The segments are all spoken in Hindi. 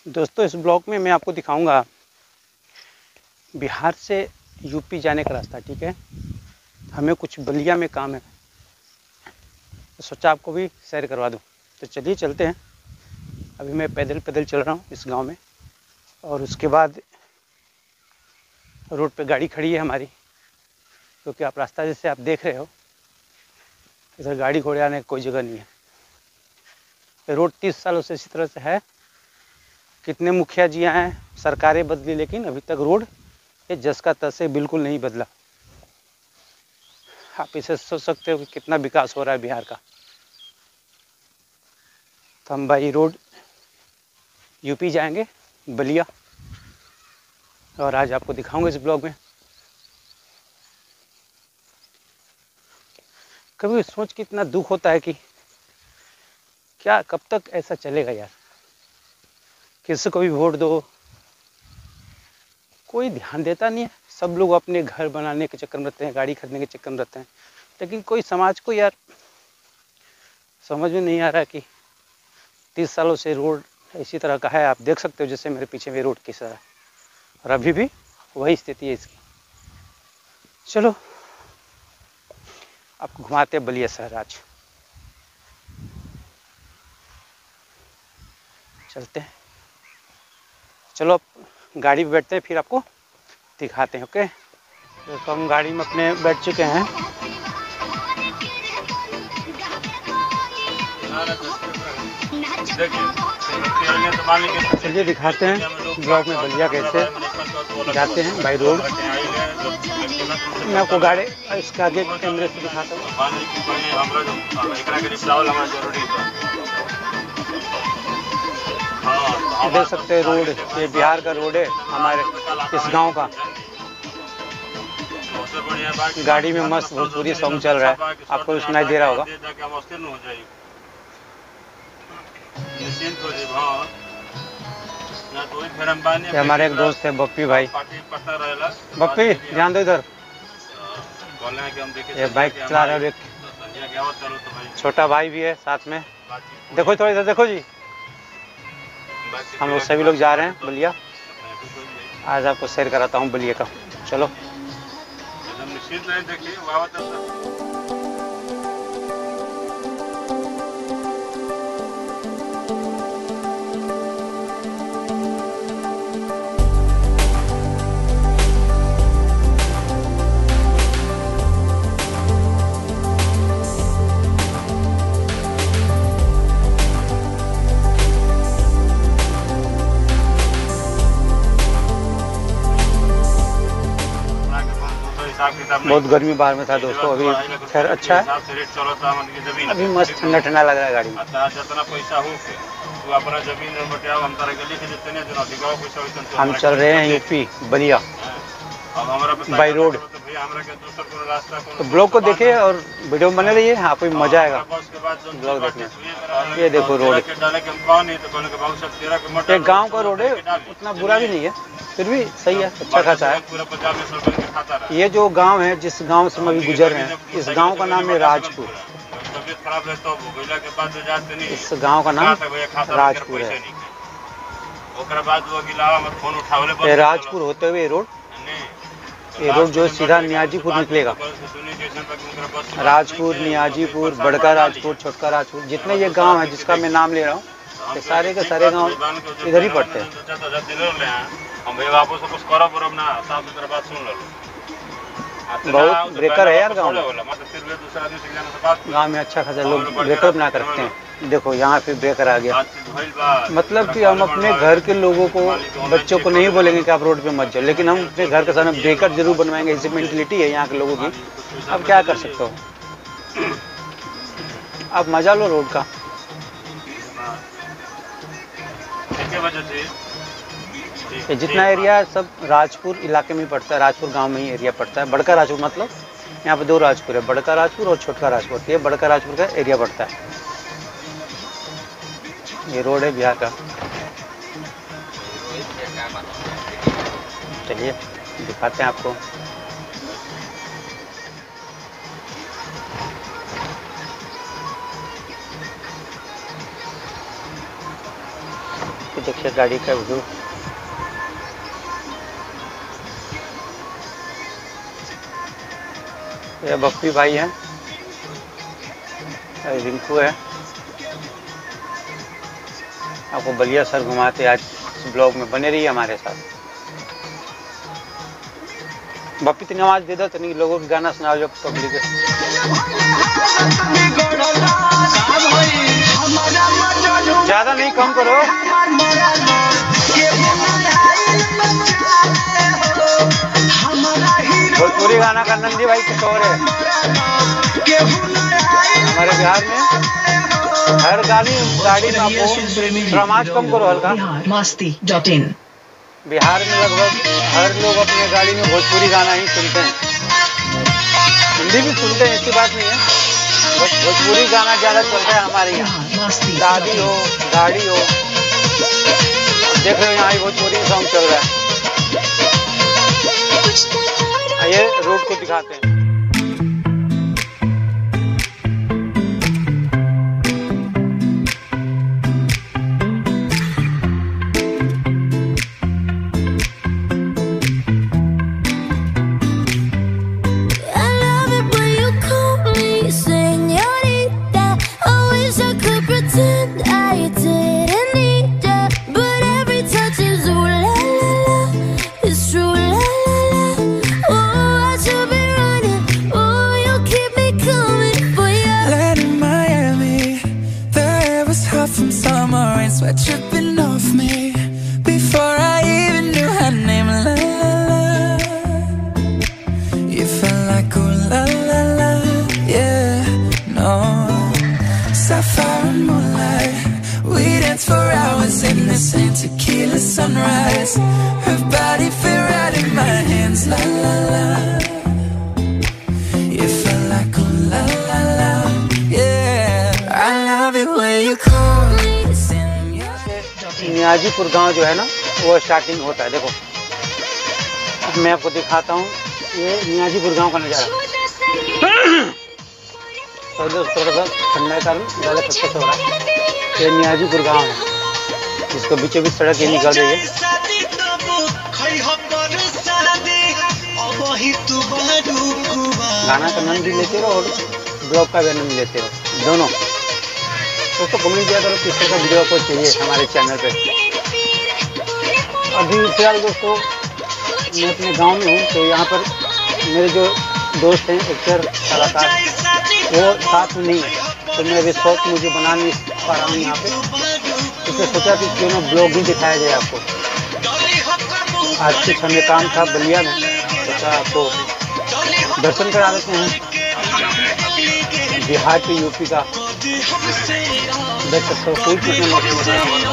दोस्तों, इस ब्लॉग में मैं आपको दिखाऊंगा बिहार से यूपी जाने का रास्ता। ठीक है, हमें कुछ बलिया में काम है तो सोचा आपको भी सैर करवा दूं। तो चलिए चलते हैं। अभी मैं पैदल पैदल चल रहा हूं इस गांव में, और उसके बाद रोड पे गाड़ी खड़ी है हमारी, क्योंकि आप रास्ता जैसे आप देख रहे हो, इधर गाड़ी घोड़े आने की कोई जगह नहीं है। रोड 30 सालों से इसी तरह से है। कितने मुखिया जी आए हैं, सरकारें बदली, लेकिन अभी तक रोड ये जस का तस से बिल्कुल नहीं बदला। आप इसे सोच सकते हो कि कितना विकास हो रहा है बिहार का। तो हम भाई रोड यूपी जाएंगे, बलिया, और आज आपको दिखाऊंगा इस ब्लॉग में। कभी सोच के इतना दुख होता है कि क्या कब तक ऐसा चलेगा यार। किसी को भी वोट दो, कोई ध्यान देता नहीं है। सब लोग अपने घर बनाने के चक्कर में रहते हैं, गाड़ी खरीदने के चक्कर में रहते हैं, लेकिन कोई समाज को यार समझ में नहीं आ रहा कि 30 सालों से रोड इसी तरह का है। आप देख सकते हो जैसे मेरे पीछे भी रोड किस तरह है, और अभी भी वही स्थिति है इसकी। चलो आपको घुमाते हैं बलिया शहर आज। चलते हैं, चलो अब गाड़ी में बैठते हैं, फिर आपको दिखाते हैं। ओके, तो हम गाड़ी में अपने बैठ चुके हैं। चलिए दिखाते हैं ब्लॉग में बलिया कैसे जाते हैं बाई रोड। मैं आपको गाड़ी इसके आगे कैमरे से दिखाता हूँ। देख सकते हैं रोड, ये बिहार का रोड है हमारे इस गांव का। गाड़ी में मस्त भोजपुरी सॉन्ग चल रहा है, आपको सुनाई दे रहा होगा। ये हमारे एक दोस्त है बप्पी भाई। बप्पी ध्यान दो इधर, ये बाइक चला रहा है। एक छोटा भाई भी है साथ में। देखो थोड़ा इधर देखो जी, हम लोग सभी लोग जा रहे हैं बलिया। आज आपको सैर कराता हूँ बलिया का। चलो बहुत गर्मी बाहर में था दोस्तों, अभी खैर अच्छा है, अभी मस्त ठंडा ठंडा लग रहा है गाड़ी में। हम चल रहे हैं यूपी बलिया बाई रोड। तो ब्लॉग को देखिए और वीडियो बने रहिए, आपको भी मजा आएगा ब्लॉग देखने। ये देखो रोड, एक गांव का रोड है, उतना बुरा भी नहीं है, फिर भी सही है, अच्छा खासा है। ये जो गांव है, जिस गांव से हम अभी गुजर रहे हैं, इस गांव का नाम है राजपुर। इस गांव का नाम राजपुर है। ये राजपुर होते हुए ये रोड जो सीधा नियाजीपुर निकलेगा। राजपुर, नियाजीपुर, बड़का राजपुर, छोटका राजपुर, जितने ये गांव है जिसका मैं नाम ले रहा हूँ, ये सारे के सारे गांव इधर ही पड़ते हैं। बहुत ब्रेकर है यार गांव में। गांव में अच्छा खासा लोग ब्रेकर बना कर रखते हैं। देखो यहाँ पे ब्रेकर आ गया, मतलब कि हम अपने घर के लोगों को, बच्चों को नहीं बोलेंगे कि आप रोड पे मत जाओ, लेकिन हम अपने घर के सामने ब्रेकर जरूर बनवाएंगे। ऐसी मेंटलिटी है यहाँ के लोगों की। अब क्या कर सकते हो, अब मजा लो रोड का। ये जितना एरिया है सब राजपुर इलाके में पड़ता है, राजपुर गांव में ही एरिया पड़ता है। बड़का राजपुर मतलब यहाँ पे दो राजपुर है, बड़का राजपुर और छोटका राजपुर। ये बड़का राजपुर का एरिया पड़ता है। ये रोड है बिहार का। चलिए दिखाते हैं आपको। देखिए गाड़ी का व्यू। ये बप्पी भाई हैं, रिंकू है। आपको बलिया सर घुमाते आज इस ब्लॉग में, बने रहिए हमारे साथ। बप्पी तो आवाज दे दो, तो नहीं लोगों को गाना सुनाओ जो पब्लिक है। ज्यादा नहीं, कम करो। भोजपुरी गाना का नंदी भाई कुछ और है। हमारे बिहार में हर गाड़ी में आपको आवाज कम करो हल्का। masti.in बिहार में लगभग हर लोग अपने गाड़ी में भोजपुरी गाना ही सुनते हैं, हिंदी भी सुनते हैं, ऐसी बात नहीं है, बस भोजपुरी गाना ज्यादा चलता है हमारे यहाँ। शादी हो, गाड़ी हो, देख रहे हो यहाँ भोजपुरी सॉन्ग चल रहा है। आइए रोड को दिखाते हैं। Sweat dripping off me before I even knew her name. La la la, you felt like ooh la la la, yeah. No, sapphire and moonlight, we danced for hours in the same tequila sunrise. Her body fit right in my hands. La la la, you felt like ooh la la la, yeah. I love it when you call me. Niyazipur गांव जो है ना, वो स्टार्टिंग होता है। देखो मैं आपको दिखाता हूँ, ये नियाजीपुर गांव का नज़ारा। थोड़ा सा ठंडा के कारण ज़्यादा कच्चा हो रहा है। ये नियाजीपुर गांव है, जिसको बीचों बीच सड़क ये निकल रही है। गाना का आनंद भी लेते रहो और ब्लॉग का भी आनंद लेते रहो, दोनों। दोस्तों कमेंट किया करो किस तरह का वीडियो आपको चाहिए हमारे चैनल पे। अभी फिलहाल दोस्तों मैं अपने गांव में हूँ, तो यहाँ पर मेरे जो दोस्त हैं एक्टर कलाकार, वो साथ में नहीं है, तो मैं अभी शौक मुझे बना नहीं पा रहा हूँ यहाँ पे, इसलिए सोचा कि क्यों ना ब्लॉग भी दिखाया जाए आपको। आज कुछ हमें काम था बलिया में, सोचा आपको दर्शन करा देते हैं बिहार के, यूपी का। देख सकते हो कोई कितने मौसम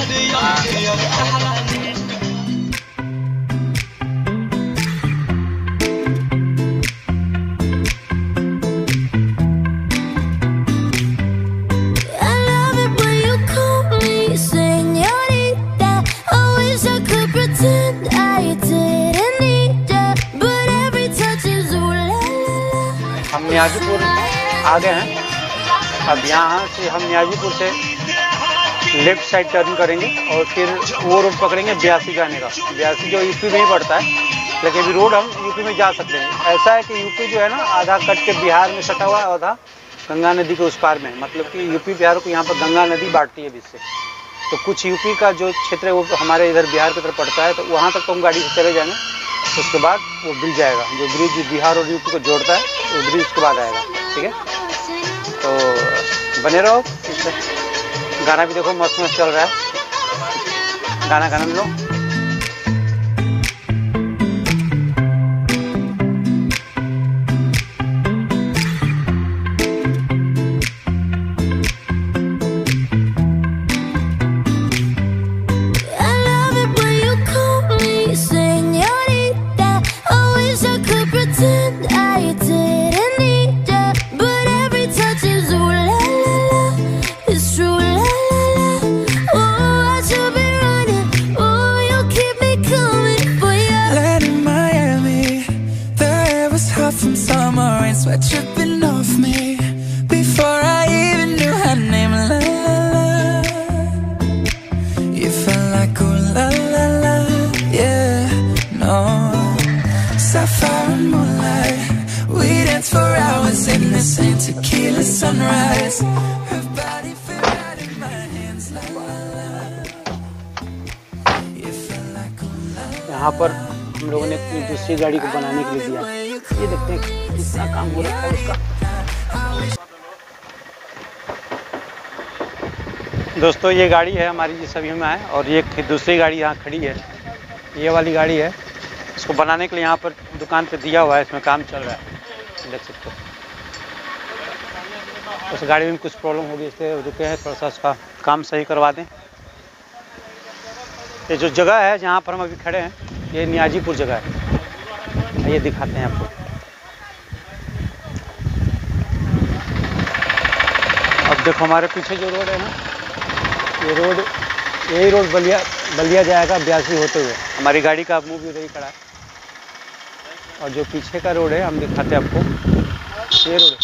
हम नियाजीपुर आ गए हैं। अब यहाँ से हम नियाजीपुर से लेफ्ट साइड टर्न करेंगे और फिर वो रोड पकड़ेंगे ब्यासी जाने का। ब्यासी जो यूपी में ही पड़ता है, लेकिन अभी रोड हम यूपी में जा सकते हैं। ऐसा है कि यूपी जो है ना आधा कट के बिहार में सटा हुआ है, आधा गंगा नदी के उस पार में, मतलब कि यूपी बिहार को यहाँ पर गंगा नदी बांटती है बीच से। तो कुछ यूपी का जो क्षेत्र है वो हमारे इधर बिहार की तरफ पड़ता है, तो वहाँ तक तो हम गाड़ी से चले जाएंगे। उसके बाद वो ब्रिज जाएगा, जो ब्रिज बिहार और यूपी को जोड़ता है, वो ब्रिज उसके बाद आएगा। ठीक है, तो बने रहो। गाना भी देखो मस्त मस्त चल रहा है, गाना का आनंद लो। It's true, la la la. Oh, I should be running. Oh, sunrise. Her body fit right in my hands. La la la. You felt like oh la la. यहाँ पर हम लोगों ने अपनी दूसरी गाड़ी को बनाने के लिए दिया। ये देखते हैं कितना काम हो रहा है उसका। दोस्तों ये गाड़ी है हमारी जिस अभी में है, और ये दूसरी गाड़ी यहाँ खड़ी है, ये वाली गाड़ी है। इसको बनाने के लिए यहाँ पर दुकान पे दिया हुआ है, इसमें काम चल रहा है, देख सकते हो। उस गाड़ी में कुछ प्रॉब्लम होगी इसलिए रुके हैं, थोड़ा सा उसका काम सही करवा दें। ये जो जगह है जहाँ पर हम अभी खड़े हैं, ये नियाजीपुर जगह है, ये दिखाते हैं आपको। अब देखो हमारे पीछे जो रोड है ना, ये रोड, यही रोड बलिया जाएगा ब्यासी होते हुए। हमारी गाड़ी का मुंह भी उधर ही खड़ा है, और जो पीछे का रोड है हम दिखाते हैं आपको। ये रोड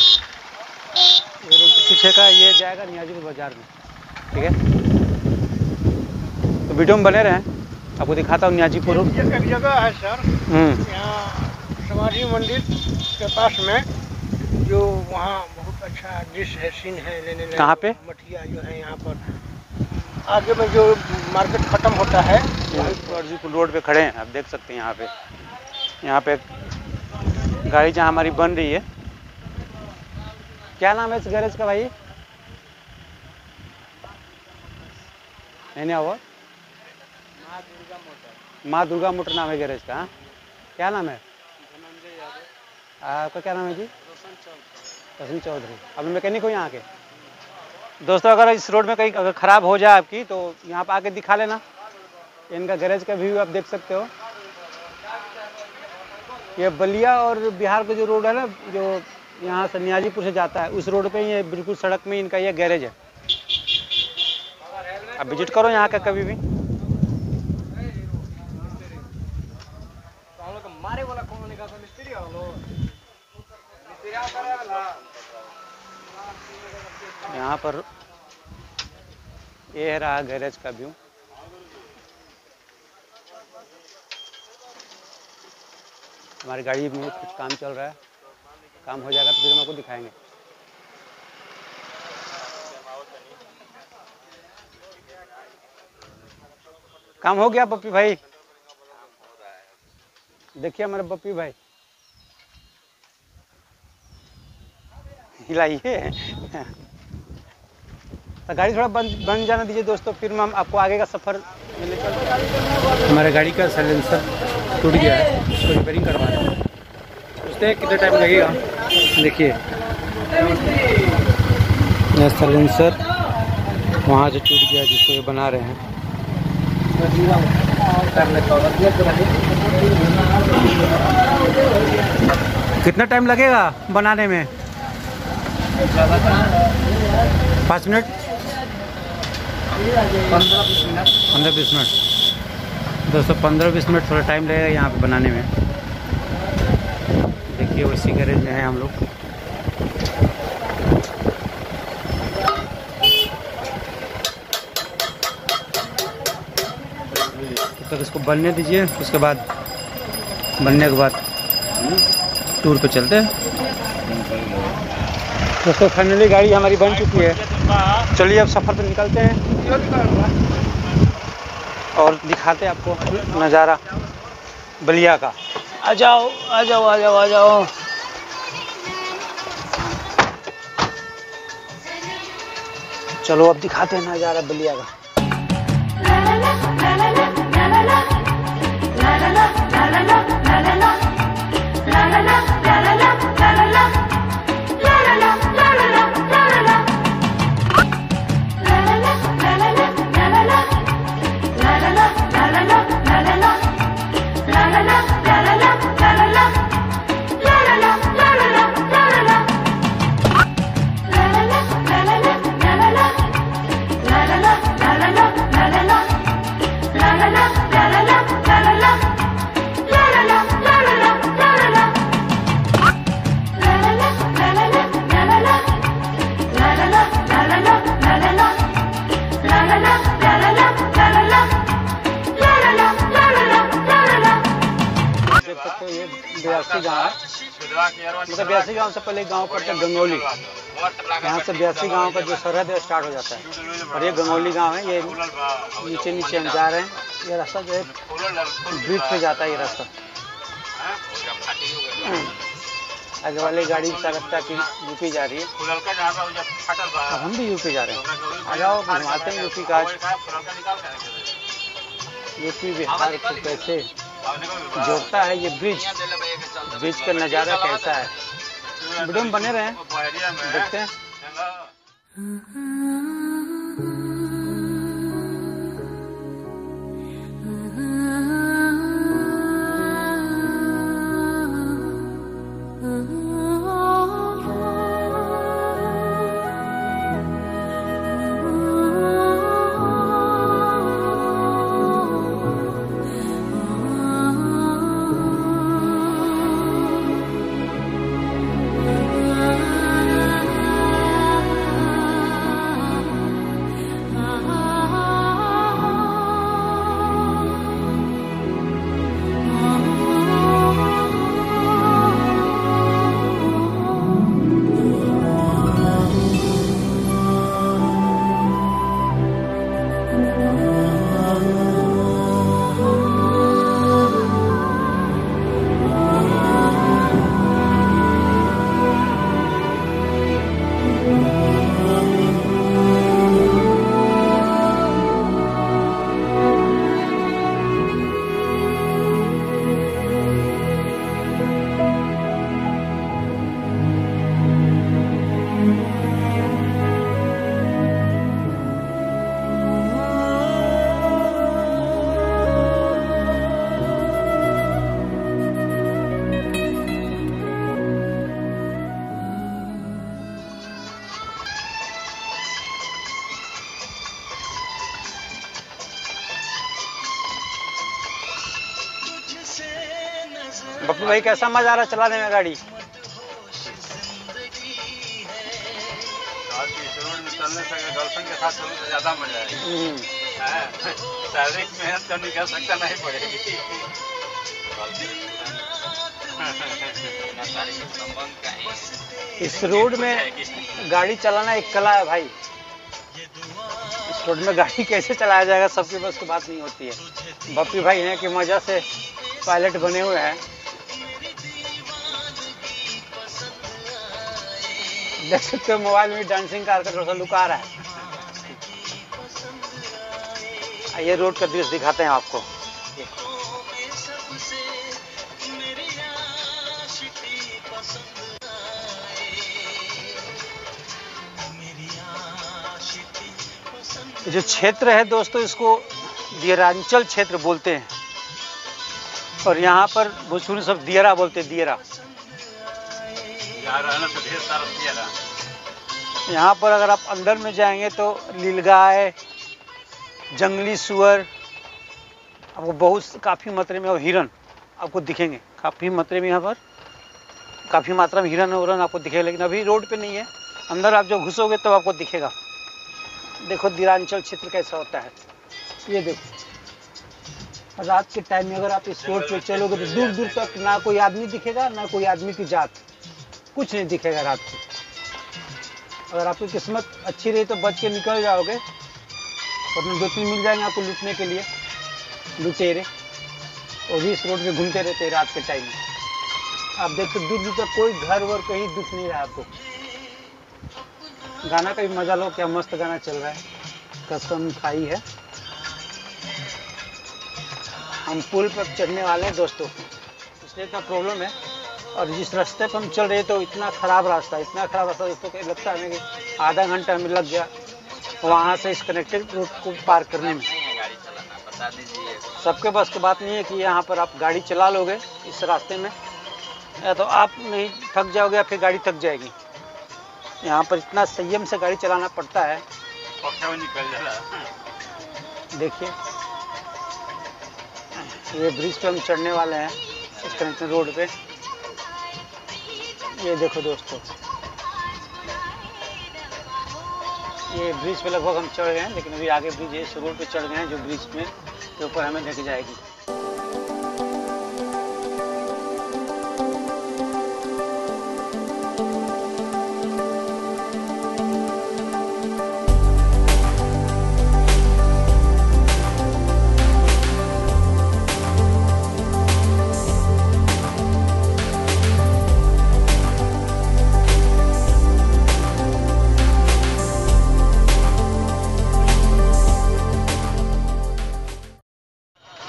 पीछे का, ये जाएगा नियाजीपुर बाजार में, ठीक है। तो वीडियो में बने रहें, आपको दिखाता हूँ नियाजीपुर। एक जगह है सर, यहाँ समाधि मंदिर के पास में, जो वहाँ बहुत अच्छा दृश्य है, सीन है लेने। कहाँ पे? मठिया जो है यहाँ पर आगे में जो मार्केट खत्म होता है, नियाजीपुर रोड पे खड़े हैं, आप देख सकते हैं। यहाँ पे गाड़ी जहाँ हमारी बन रही है। क्या नाम है इस गैरेज का भाई? नहीं हुआ, माँ दुर्गा मोटर नाम है गैरेज का। क्या नाम है आपका? क्या नाम है जी? रोशन चौधरी। अब मैकेनिक हो यहाँ के। दोस्तों अगर इस रोड में कहीं अगर ख़राब हो जाए आपकी, तो यहाँ पर आके दिखा लेना। इनका गैरेज का व्यू आप देख सकते हो। ये बलिया और बिहार का जो रोड है ना, जो यहाँ से नियाजीपुर से जाता है, उस रोड पे ये बिल्कुल सड़क में इनका ये गैरेज है। आप विजिट करो यहाँ का कभी भी। यहाँ पर ये रहा गैरेज का व्यू। हमारी गाड़ी में कुछ काम चल रहा है, काम हो जाएगा तो फिर हम आपको दिखाएंगे। काम हो गया पप्पी भाई? देखिए हमारे पप्पी भाई हिलाइए। तो गाड़ी थोड़ा बन जाना दीजिए दोस्तों, फिर हम आपको आगे का सफ़र मिलने चलते। हमारे गाड़ी का साइलेंसर टूट गया है, उसको रिपेयरिंग करवा रहे हैं। सोचते हैं कितना टाइम लगेगा। देखिए यह साइलेंसर वहाँ से टूट गया, जिसको ये बना रहे हैं। कितना टाइम लगेगा बनाने में? 5 मिनट, 15-20 मिनट। दोस्तों 15-20 मिनट थोड़ा टाइम लगेगा यहाँ पे बनाने में। देखिए उसी गैरेज में है हम लोग। तब तक इसको बनने दीजिए, उसके बाद बनने के बाद टूर पे चलते हैं। दोस्तों फाइनली गाड़ी हमारी बन चुकी है। चलिए अब सफ़र पे निकलते हैं और दिखाते हैं आपको नज़ारा बलिया का। आ जाओ आ जाओ आ जाओ आ जाओ। चलो अब दिखाते हैं नज़ारा बलिया का। ब्यासी गाँव है, मतलब ब्यासी गाँव से पहले गांव पड़ता है गंगौली। यहाँ से 82 गांव का जो सरहद है स्टार्ट हो जाता है। और ये गंगौली गांव है, ये नीचे नीचे हम जा रहे हैं। ये रास्ता जो है ब्रिज पे जाता है ये रास्ता। आगे वाली गाड़ी का लगता है कि यूपी जा रही है। अब हम भी यूपी जा रहे हैं। आ जाओ घुमाते हैं यूपी का। यूपी बिहार को कैसे जोड़ता है ये ब्रिज, ब्रिज का नज़ारा कैसा है। वीडियो में बने रहें, देखते हैं। बप्पू भाई कैसा मजा आ रहा चलाने में गाड़ी? चलने से गर्लफ्रेंड के साथ चलने से ज्यादा मजा आएगा। शारीरिक मेहनत करनी कर सकता नहीं पड़ेगी। इस रोड में गाड़ी चलाना एक कला है भाई। इस रोड में गाड़ी कैसे चलाया जाएगा सबके बस की बात नहीं होती है। बप्पी भाई हैं कि मजा से पायलट बने हुए हैं। देख सकते हो मोबाइल में डांसिंग कार का थोड़ा सा लुक आ रहा है। ये रोड का दृश्य दिखाते हैं आपको। जो क्षेत्र है दोस्तों इसको दियरांचल क्षेत्र बोलते हैं और यहाँ पर भोजपुरी सब दियरा बोलते हैं। दियरा यहाँ पर अगर आप अंदर में जाएंगे तो नीलगाय, जंगली सुअर आपको बहुत काफ़ी मात्रा में, और हिरन आपको दिखेंगे काफ़ी मात्रा में। यहाँ पर काफ़ी मात्रा में हिरन उरन आपको दिखेगा, लेकिन अभी रोड पे नहीं है। अंदर आप जो घुसोगे तब आपको दिखेगा। देखो दियरांचल क्षेत्र कैसा होता है। ये देखो रात के टाइम में अगर आप इस रोड पे चलोगे तो दूर दूर तक ना कोई आदमी दिखेगा, ना कोई आदमी की जात, कुछ नहीं दिखेगा रात को। अगर आपकी किस्मत अच्छी रही तो बच के निकल जाओगे, और 2-3 मिल जाएंगे आपको लूटने के लिए, लुटेरे। और भी इस रोड पे घूमते रहते हैं रात के टाइम में। आप देखते दूर दूर तक कोई घर वर कहीं दिख नहीं रहा आपको। गाना का भी मजा लो, क्या मस्त गाना चल रहा है। कसम खाई है। हम पुल पर चढ़ने वाले हैं दोस्तों, इसलिए इतना प्रॉब्लम है। और जिस रास्ते पर हम चल रहे तो इतना खराब रास्ता दोस्तों, लगता है कि आधा घंटा हमें लग गया वहाँ से इस कनेक्टेड रोड को पार करने में। सबके बस की बात नहीं है कि यहाँ पर आप गाड़ी चला लोगे इस रास्ते में, या तो आप नहीं थक जाओगे या फिर गाड़ी थक जाएगी। यहाँ पर इतना संयम से गाड़ी चलाना पड़ता है। देखिए ये ब्रिज पे हम चढ़ने वाले हैं इस कनेक्टेड रोड पे। ये देखो दोस्तों, ये ब्रिज पे लगभग हम चढ़ गए हैं, लेकिन अभी आगे ब्रिज है, इस रोड पे चढ़ गए हैं जो ब्रिज में के ऊपर हमें लेके जाएगी।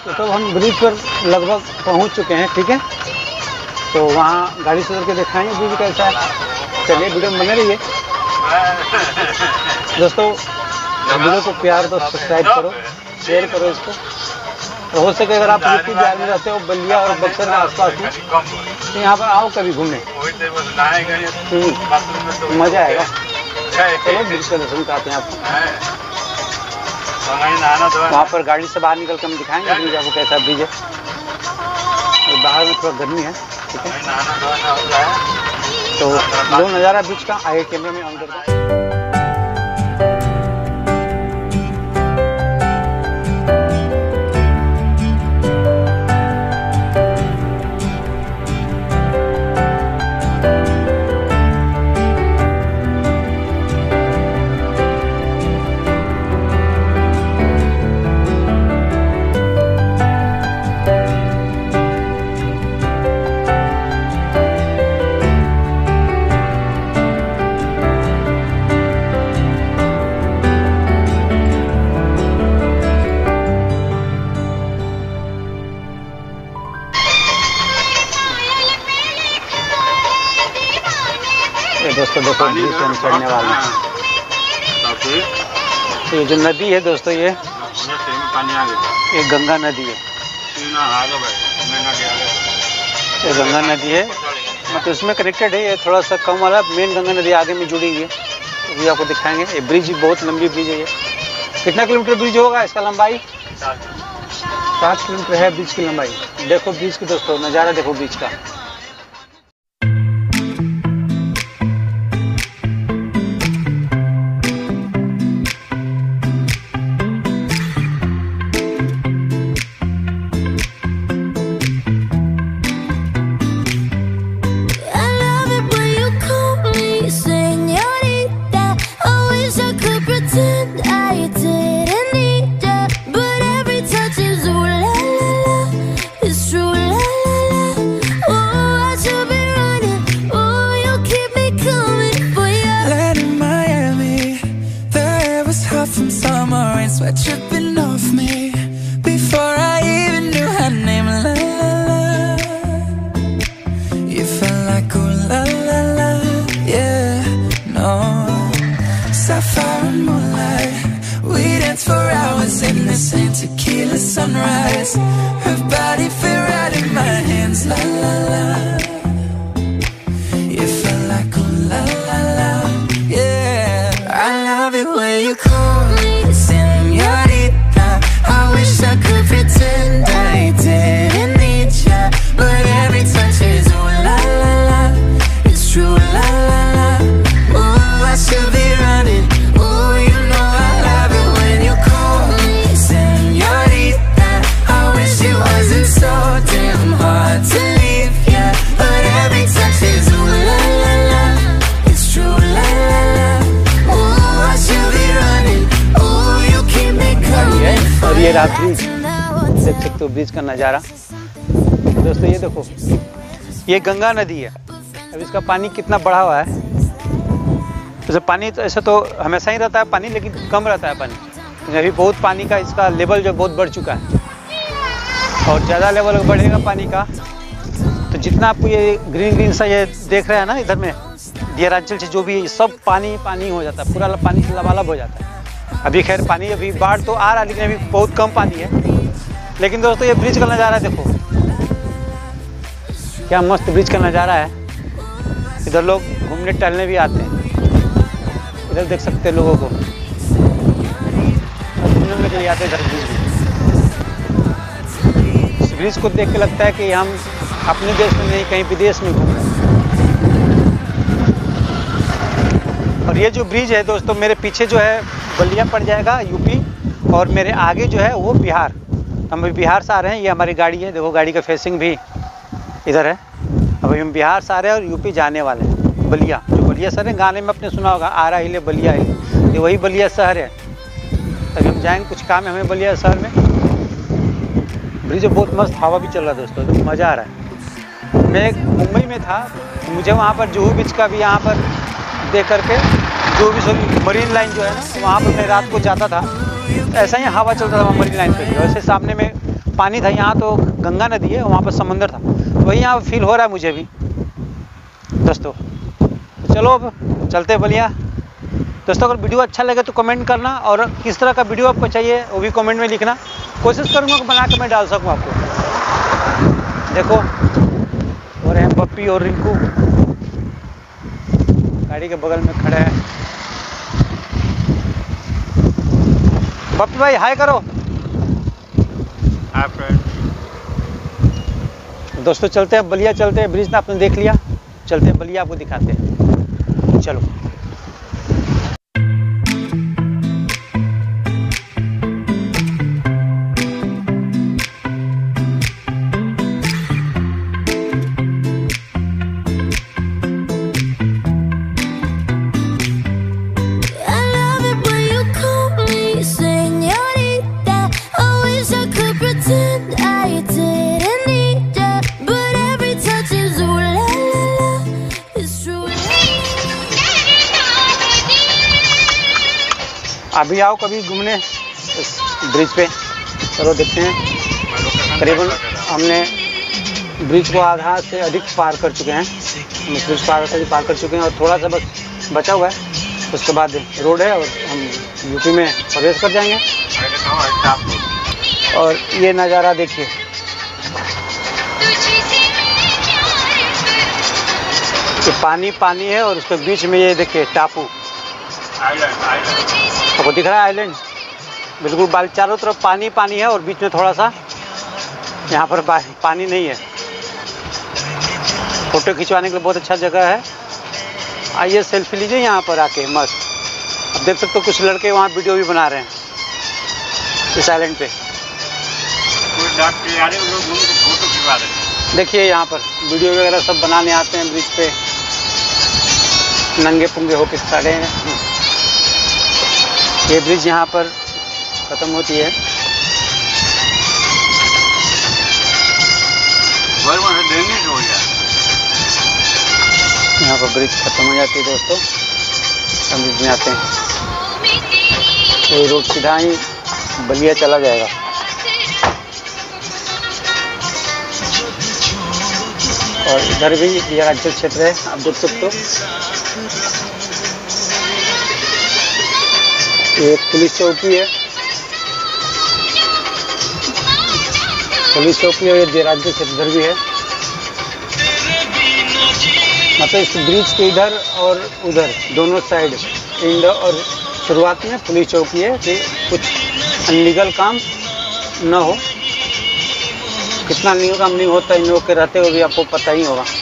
तो हम ब्रिज पर लगभग पहुंच चुके हैं, ठीक है। तो वहाँ गाड़ी से उतर के दिखाएंगे ब्रिज कैसा है। चलिए वीडियो में बने रहिए दोस्तों। वीडियो को प्यार दो, सब्सक्राइब करो, शेयर करो इसको। और हो सके अगर आप यूपी बिहार में रहते हो, बलिया और बक्सर के आसपास में, तो यहाँ पर आओ कभी घूमने, मजा आएगा। चलो ब्रिज का दर्शन कराते हैं आपको। वहाँ पर गाड़ी से बाहर निकल कर हम दिखाएंगे ब्रिज आपको कैसा ब्रिज है। और बाहर में थोड़ा गर्मी है, ठीक है। तो दो नज़ारा ब्रिज का आगे कैमरे में ऑन करते हैं। दोस्तों देखो ब्रिज पे हम चढ़ने वाले हैं। ये जो नदी है दोस्तों, ये गंगा नदी है। ये गंगा नदी है, मतलब इसमें कनेक्टेड है। ये थोड़ा सा कम वाला मेन गंगा नदी आगे में जुड़ी हुई है, तो भी आपको दिखाएंगे। ये ब्रिज बहुत लंबी ब्रिज है। ये कितना किलोमीटर ब्रिज होगा इसका लंबाई? 7 किलोमीटर है ब्रिज की लंबाई। देखो ब्रिज की दोस्तों नज़ारा, देखो ब्रिज का। Sweat dripping off me before I even knew her name. La la la, you felt like ooh la la la, yeah. No, sapphire and moonlight, we danced for hours in the same tequila sunrise. Her body fit right in my hands. La la la, you felt like ooh la la la, yeah. I love it when you call me señorita. I wish I could pretend I didn't need ya, but every touch is ooh la la la. It's true la la la. Ooh, I should be running. Ooh, you know I love it when you call me señorita. I wish it wasn't so damn hard to leave ya, but every touch is ooh la la la. It's true la la la. Ooh, I should be running. और ये रहा ब्रिज, देख सकते हो ब्रिज का नज़ारा दोस्तों। ये देखो, ये गंगा नदी है। अब इसका पानी कितना बढ़ा हुआ है। जैसे पानी तो ऐसा तो हमेशा ही रहता है पानी, लेकिन कम रहता है पानी। अभी बहुत पानी का इसका लेवल जो बहुत बढ़ चुका है, और ज़्यादा लेवल बढ़ेगा पानी का तो जितना आपको ये ग्रीन ग्रीन सा ये देख रहे हैं ना इधर में, दियरांचल से जो भी सब पानी पानी हो जाता है, पूरा पानी से लबालब हो जाता है। अभी खैर पानी, अभी बाढ़ तो आ रहा है, लेकिन अभी बहुत कम पानी है। लेकिन दोस्तों ये ब्रिज का नज़ारा देखो, क्या मस्त ब्रिज का नज़ारा है। इधर लोग घूमने टहलने भी आते हैं। इधर देख सकते हैं लोगों को घूमने के लिए आते हैं इधर ब्रिज में। इस ब्रिज को देख के लगता है कि हम अपने देश में नहीं, कहीं विदेश में घूम रहे हैं। और ये जो ब्रिज है दोस्तों, मेरे पीछे जो है बलिया पड़ जाएगा यूपी, और मेरे आगे जो है वो बिहार। हम अभी बिहार से आ रहे हैं। ये हमारी गाड़ी है, देखो गाड़ी का फेसिंग भी इधर है। अभी हम बिहार से आ रहे हैं और यूपी जाने वाले हैं। बलिया, जो बलिया शहर है, गाने में अपने सुना होगा, आरा हिले बलिया हिले, ये वही बलिया शहर है। तभी हम जाएंगे, कुछ काम है हमें बलिया शहर में। ब्रिज बहुत मस्त, हवा भी चल रहा है दोस्तों, तो मज़ा आ रहा है। मैं मुंबई में था, मुझे वहाँ पर जुहू बीच का भी यहाँ पर देख करके, जो भी मरीन लाइन जो है ना, वहाँ पर मैं रात को जाता था, ऐसा ही हवा चलता था मरीन लाइन पे। वैसे सामने में पानी था, यहाँ तो गंगा नदी है, वहाँ पर समंदर था, तो वही यहाँ फील हो रहा है मुझे भी दोस्तों। चलो अब चलते हैं बलिया। दोस्तों अगर वीडियो अच्छा लगे तो कमेंट करना, और किस तरह का वीडियो आपको चाहिए वो भी कमेंट में लिखना, कोशिश करूँगा कि बना के मैं डाल सकूँ आपको। देखो और हैं पप्पी और रिंकू गाड़ी के बगल में खड़े हैं। पप्पी भाई हाय करो। Hi friend. दोस्तों चलते हैं बलिया, चलते हैं, ब्रिज ना आपने देख लिया, चलते हैं बलिया, आपको दिखाते हैं, चलो। अभी आओ कभी घूमने इस ब्रिज पे, चलो देखते हैं। करीबन हमने ब्रिज को आधा से अधिक पार कर चुके हैं, हम इस ब्रिज को आधा से अधिक पार कर चुके हैं और थोड़ा सा बस बचा हुआ है, उसके बाद रोड है और हम यूपी में प्रवेश कर जाएंगे। और ये नज़ारा देखिए, तो पानी पानी है और उसके बीच में ये देखिए टापू, आपको दिख रहा है आइलैंड, बिल्कुल बाल चारों तरफ पानी पानी है और बीच में थोड़ा सा यहाँ पर पानी नहीं है। फोटो खिंचवाने के लिए बहुत अच्छा जगह है, आइए सेल्फी लीजिए यहाँ पर आके मस्त। अब देख सकते हो कुछ लड़के वहाँ वीडियो भी बना रहे हैं इस आइलैंड पे। देखिए यहाँ पर वीडियो वगैरह सब बनाने आते हैं ब्रिज पे, नंगे पुंगे होके खड़े हैं। ये ब्रिज यहाँ पर ख़त्म होती है, यहाँ पर ब्रिज खत्म हो जाती है दोस्तों, हम ब्रिज में आते हैं तो ये रोड सीधा ही बलिया चला जाएगा। और इधर भी ये राज्य क्षेत्र है, आप देख सकते हो। एक पुलिस चौकी है, पुलिस चौकी है, ये राज्य क्षेत्र इधर भी है। मतलब इस ब्रिज के इधर और उधर दोनों साइड इंड और शुरुआत में पुलिस चौकी है कि कुछ अनलीगल काम न हो। कितना अनलीगल काम नहीं होता इन लोग के रहते हुए भी आपको पता ही होगा।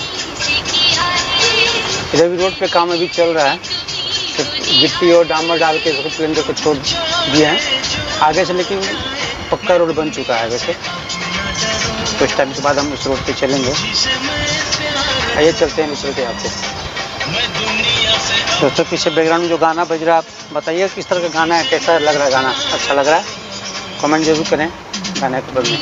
इधर भी रोड पे काम अभी चल रहा है, तो गिट्टी और डामर डाल के इसको प्लेन को छोड़ दिए हैं आगे से, लेकिन पक्का रोड बन चुका है वैसे। कुछ टाइम के बाद हम इस रोड पे चलेंगे। आइए चलते हैं निकल के आपको। दोस्तों पीछे बैकग्राउंड में जो गाना बज रहा है, आप बताइए किस तरह का गाना है, कैसा लग रहा है गाना, अच्छा लग रहा है? कमेंट जरूर करें गाने के बारे में।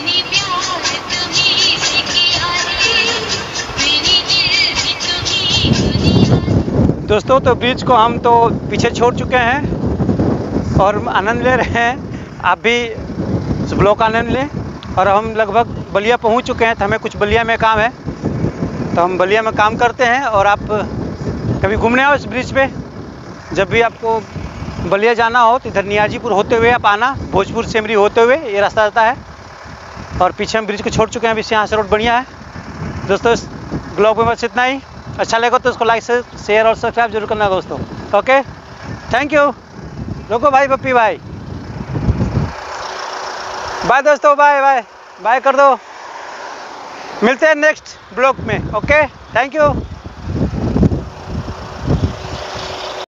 दोस्तों तो ब्रिज को हम तो पीछे छोड़ चुके हैं और आनंद ले रहे हैं, आप भी इस ब्लॉग का आनंद लें। और हम लगभग बलिया पहुंच चुके हैं, तो हमें कुछ बलिया में काम है, तो हम बलिया में काम करते हैं। और आप कभी घूमने आओ इस ब्रिज पे, जब भी आपको बलिया जाना हो तो इधर नियाजीपुर होते हुए आप आना, भोजपुर सेमरी होते हुए ये रास्ता आता है। और पीछे हम ब्रिज को छोड़ चुके हैं, अभी यहाँ से रोड बढ़िया है। दोस्तों इस ब्लॉग में बस इतना ही, अच्छा लगा तो इसको लाइक शेयर और सब्सक्राइब जरूर करना दोस्तों। Okay thank you. रुको भाई पप्पी भाई, बाय दोस्तों, बाय बाय बाय कर दो, मिलते हैं नेक्स्ट ब्लॉग में। Okay thank you.